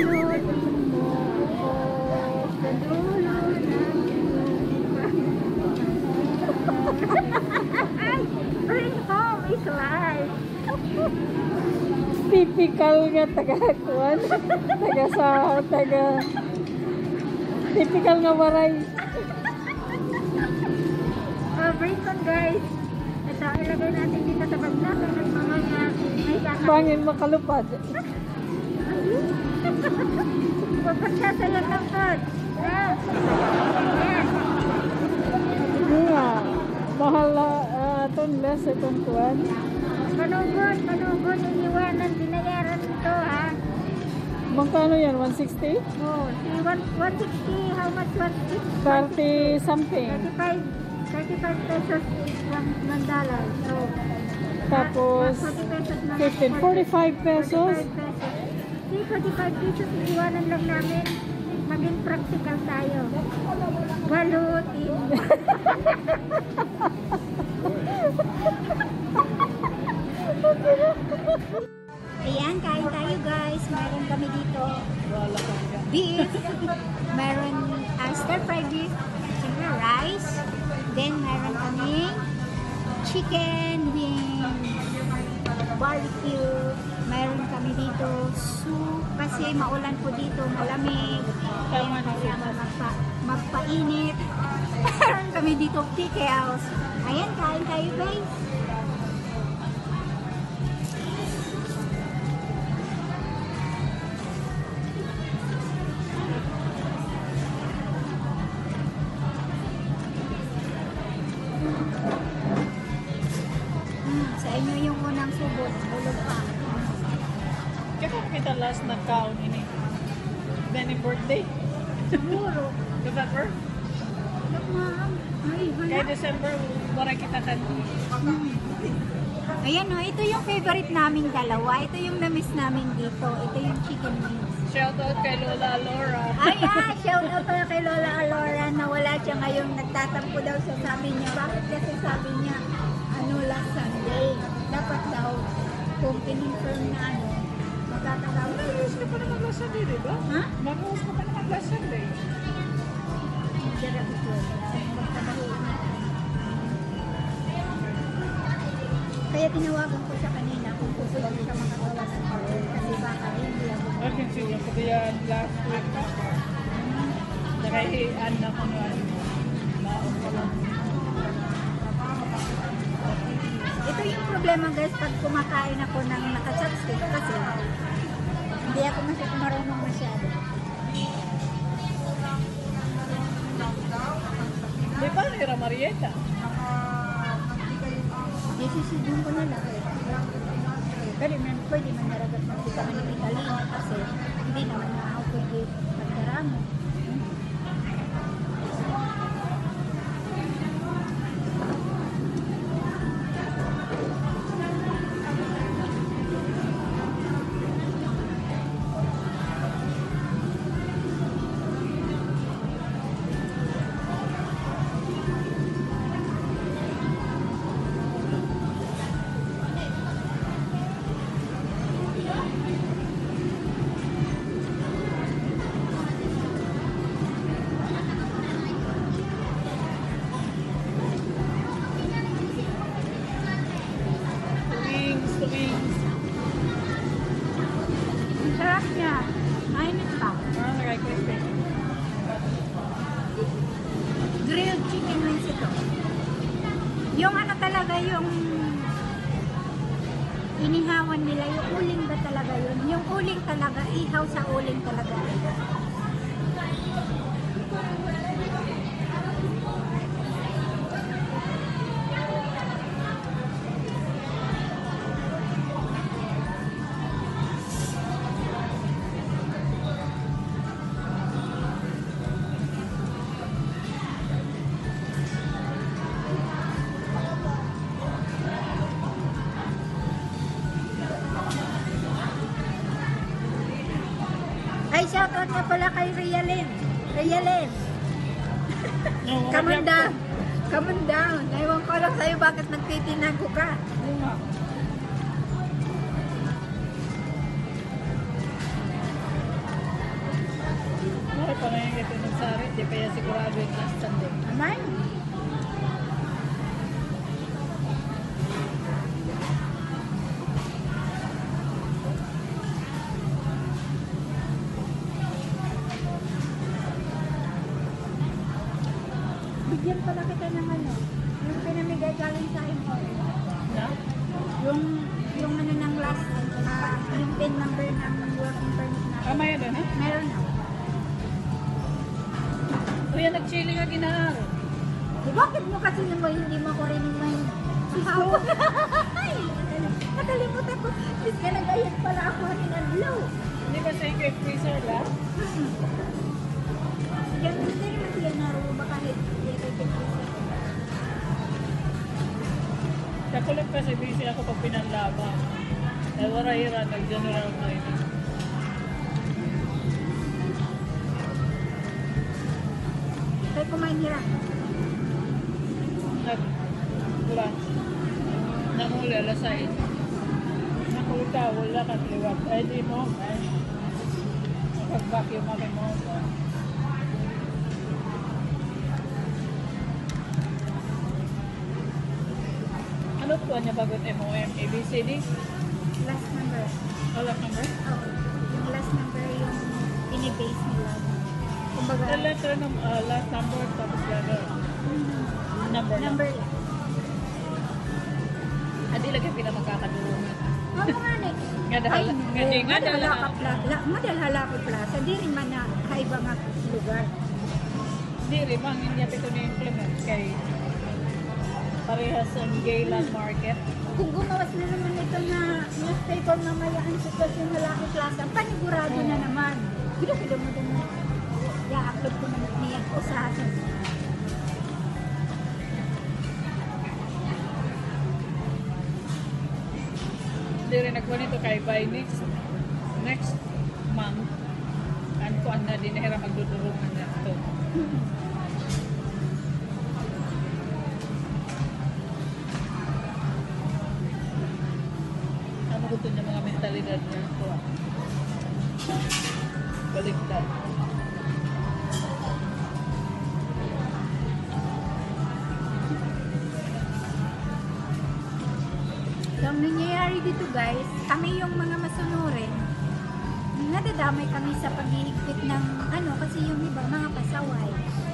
Bring home is life. Typical nga taga-kuan. Typical nga waray. Bring on guys. Ito, ilagay natin dito sa baglakan at mamaya may kakain. Bangin makalupad. Pagpagsasayan ng food. Yan. Nga. Mahal na itong less itong kuan. Panugod, iniwanan, binayaran ito ha. Magkano yan? 160? Oh, 160, how much 160? 30 something. 35 pesos is $1. So, Tapos 40 pesos na. 15, 45 pesos. 45 pesos. See, 45 pesos, iniwanan lang namin. Maging practical tayo. Balutin. Ayan, kain tayo guys. Meron kami dito beef, meron stir-fried beef, siyempre rice, then meron kami chicken with barbecue, meron kami dito soup kasi maulan po dito, malamig, kaya kailangan magpainit. Meron kami dito pickles. Ayan, kain tayo guys. Sa inyo yung unang subok, bulog pa. Kaya kita last nagkaon ini. Then yung birthday. Siguro. November? Kaya December, wala kita kan. Ayan o, ito yung favorite naming dalawa. Ito yung na-miss namin dito. Ito yung chicken wings. Shout out kay Lola Alora. Shout out pala kay Lola Alora na wala siya ngayon. Nagtatampo daw siya, sabi niya. Bakit kasi sabi niya, last Sunday. Dapat daw, kung kinonfirm na magtatagaw. Mag-host ka pa naman last Sunday, diba? Ha? Mag-host ka pa naman last Sunday. Kaya tinawagan ko siya kanina kung pupulang siya makagawa ng order kasi baka hindi ako. I can see you. Kasi yan last week. Nakahian na ko naman. Maon ko lang. Ito yung problema guys pag kumakain ako ng naka-chopstick kasi hindi ako marunong masyado. Di ba nira Marieta? Isisidun ko na lang. Pero pwede man naragat ng kita ng Italina kasi hindi naman na ako pwede pagdaramo. Wings. Ang sarap niya. Mainit pa. Naka-crispy. Grilled chicken wings ito. Yung talaga yung inihawan nila, yung uling ba talaga yun? Yung uling talaga, ihaw sa uling talaga. Ay, shoutout nga pala kay Rialyn. Rialyn. Come on down. Come on down. Ewan ko lang sa'yo bakit nagtitinago ka. Di pa yan sigurado yung last Sunday. Aman. Bigyan pala kita ng ano, yung pinamigay galing sa import. Na? Yung ano ng last, yung PIN number ng working permit natin. Tama yun ha? Meron na. Kuya, nag-chili ka ginaar. Di bakit mo kasi naman hindi mo ko rin may hapon? Ay, nakalimutan ko. Is ka nag-ayat pala ako rin ang blow. Hindi ba sa ikaw freezer lang? Yan, hindi naman siya naroon. Baka Kakulit kasi busy ako pag pinanlaba. Dahil wala nag-general cleaning. Kaya kumain nila. Nag-lunch. Namuli, alas 6. Nakulita, wala kang liwat. Ay, di mo. Ay, nakag-vacuum kami mo. Ano po niya bagot MOM? ABCD? Last number. All number? Oh, yung last number yung pinibase nila. Kumbaga, The letter ng last number tapos letter. Number lang. number lang. Hindi lagi pinamagkakadulungan. Oo nga ne. Nga dahil, nga dahil, Madalhala ko plaza. Di rin man na kaiba nga lugar. hindi rin, mang hindi ito na-implement kay parehas ang Gayland Market. Kung gumawas na naman ito na newspaper mamaya ang sitwasyon na Lucky Plaza, panigurado na naman. Bilo mo din na. I-upload ko naman niya ko sa akin. Hindi rin nagkuha nito kay by next month. Ano ko ang na dinahira magdudurungan na ito. Ano ko ito niya mga mentalidad na ito. Baliktad. So, ang nangyayari dito guys, kami yung mga masunurin, nadadamay kami sa paghihigpit ng ano, kasi yung iba, mga pasaway.